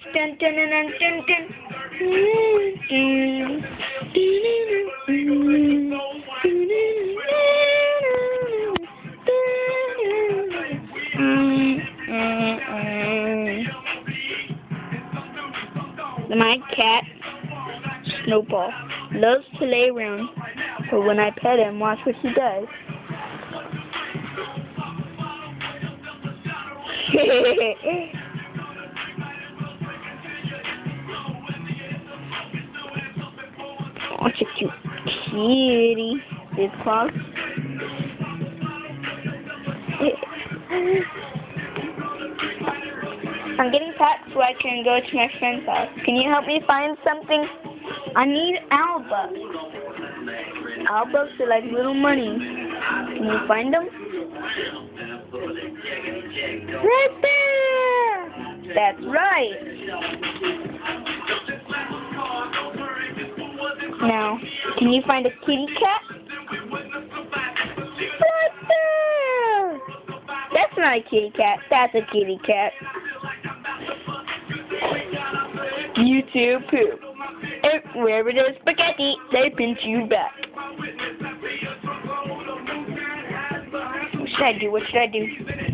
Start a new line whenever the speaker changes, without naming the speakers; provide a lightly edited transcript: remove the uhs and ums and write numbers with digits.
Dun, dun, dun, dun, dun, dun. My cat, Snowball, loves to lay around, but when I pet him, watch what he does. Watch a cute kitty. His claws. I'm getting packed so I can go to my friend's house. Can you help me find something? I need owlbugs. Owlbugs are like little money. Can you find them? Right there! That's right. Now, can you find a kitty cat? Right there! That's not a kitty cat. That's a kitty cat. You two poop. And wherever there's spaghetti, they pinch you back. What should I do? What should I do?